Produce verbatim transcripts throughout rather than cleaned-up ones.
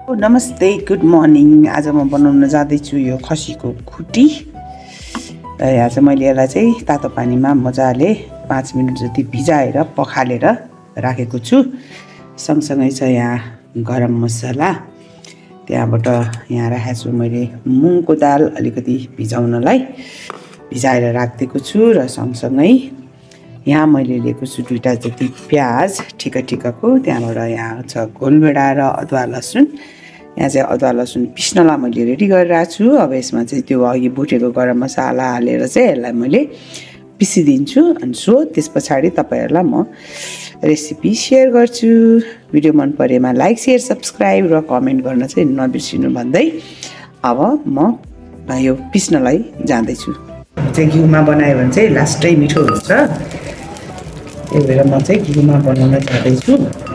नमस्ते, good morning. आज म बनाउन जाँदैछु यो खसीको खुट्टी। आज मैले यसलाई चाहिँ तातो पानीमा मजाले पाँच मिनट जति भिजाएर पखालेर राखेको छु। सँगसँगै छ यहाँ गरम मसला, त्यहाँबाट यहाँ राखेको छु मैले मुङको दाल अलिकति भिजाउनलाई भिजाएर राखिदिएको छु। र सँगसँगै यहाँ मैले लिएको छु दुईटा जति प्याज ठिक ठिकको। त्यहाँबाट यहाँ छ घोलबेडा र अदुवा लसुन। यहाँ चाहिँ अदुवा लसुन पिस्नलाई मैले रेडी गरिरहेको छु। अब यसमा चाहिँ त्यो अघि भुटेको गरम मसाला हालेर चाहिँ यसलाई मैले पिसिदिन्छु। अनि सो त्यस पछाडि तपाईँहरूलाई म रेसिपी सेयर गर्छु। भिडियो मन परेमा लाइक सेयर सब्सक्राइब र कमेन्ट गर्न चाहिँ नबिर्सिनु भन्दै अब म यो पिस्नलाई जाँदैछु। चाहिँ घिउमा बनायो भने चाहिँ लास्टै मिठो हुन्छ, त्यही भएर म चाहिँ घिउमा बनाउन जाँदैछु।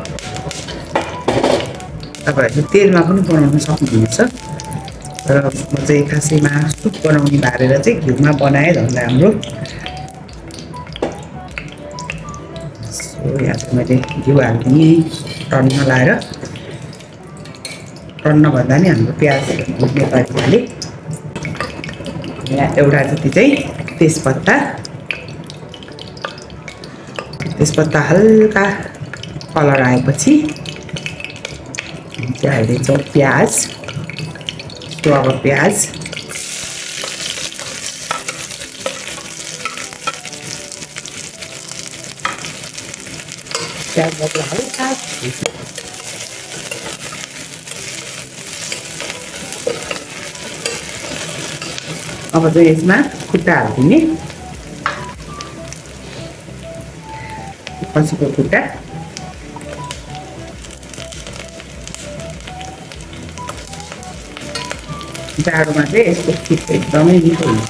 तपाईँहरूले तेलमा पनि बनाउन सक्नुहुन्छ, तर म चाहिँ खासैमा सुप बनाउने भारेर चाहिँ घिउमा बनाएँ झन् राम्रो। सो यहाँ चाहिँ मैले घिउ हालिदिएँ टन्न लाएर, टन्न भन्दा नि हाम्रो प्याज भुट्ने तरिकाले। यहाँ एउटा जति चाहिँ तेजपत्ता, तेजपत्ता हल्का कलर आएपछि चाहिँ हालिदिन्छौँ प्याज। सो अब प्याज प्याजबाट हल्का अब चाहिँ यसमा खुट्टा हालिदिने, खसीको खुट्टा। जाडोमा चाहिँ यसको सुप एकदमै मिठो हुन्छ।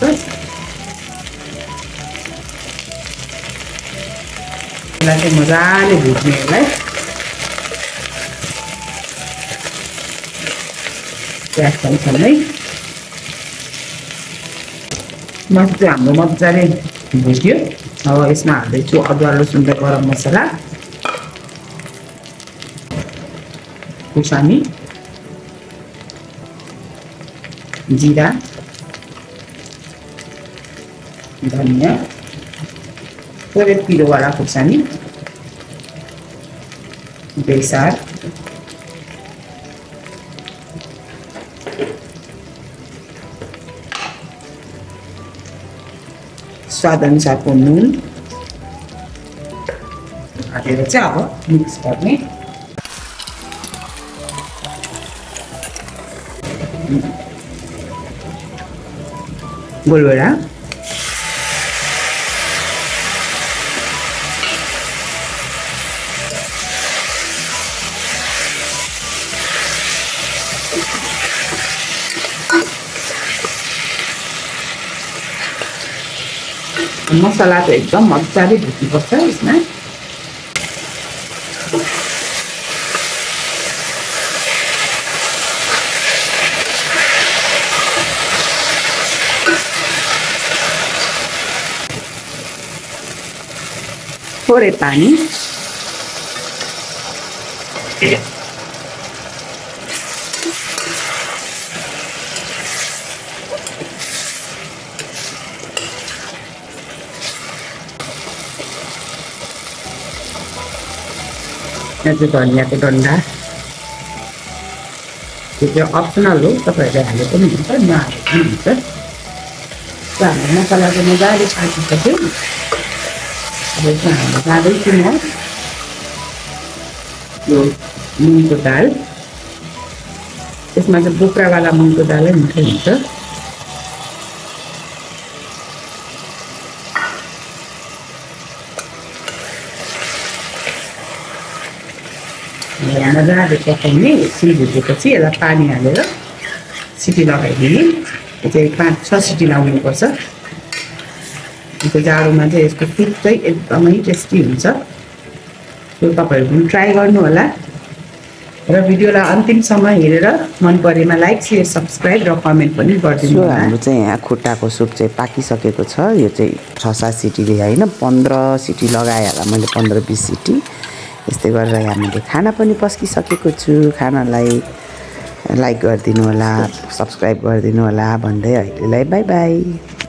यसलाई चाहिँ मजाले भुट्ने, यसलाई प्याज सँगसँगै मासु चाहिँ हाम्रो मजाले भुट्यो। अब यसमा हाल्दैछु अदुवा लसुन र गरम मसला, खुर्सानी, जीरा, धनिया, थोरै पिरोवाला खुर्सानी, बेसार, स्वाद अनुसारको नुन हालेर चाहिँ अब मिक्स गर्ने। गोलबेडा, मसला चाहिँ एकदम मजाले भुट्नुपर्छ यसमा। थोरै पानी, यहाँ चाहिँ धनियाँको डन्डा, त्यो चाहिँ अप्सनल हो, तपाईँहरूले हाले पनि हुन्छ नहाले पनि हुन्छ। हाम्रो मसला चाहिँ मजाले पाकिसक्यो। अब यसमा हाल्न जाँदैछु म यो मुङको दाल। यसमा चाहिँ बोक्रावाला मुङको दालै मिठो हुन्छ। मजाले पकाउने, एकछिन भुटेपछि यसलाई पानी हालेर सिटी लगाइदिने। यो चाहिँ पाँच छ सिटी लगाउनुपर्छ। त्यो जाडोमा चाहिँ यसको सुप चाहिँ एकदमै टेस्टी हुन्छ। त्यो तपाईँहरू पनि ट्राई गर्नु होला। र भिडियोलाई अन्तिमसम्म हेरेर मन परेमा लाइक सेयर सब्सक्राइब र कमेन्ट पनि गरिदिनु होला। हाम्रो चाहिँ यहाँ खुट्टाको सुप चाहिँ पाकिसकेको छ। यो चाहिँ छ सात सिटीले होइन पन्ध्र सिटी लगाएँ होला मैले, पन्ध्र बिस सिटी। यस्तै गरेर यहाँ मैले खाना पनि पस्किसकेको छु। खानालाई लाइक गरिदिनु होला, सब्स्क्राइब गरिदिनु होला भन्दै अहिलेलाई बाई बाई।